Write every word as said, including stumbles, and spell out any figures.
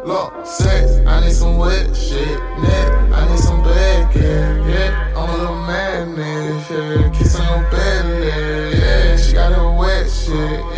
Look, sex, I need some wet shit. Neck, I need some back, yeah, yeah. I'm a little madness, yeah. Kissing on belly, yeah. She got her wet shit,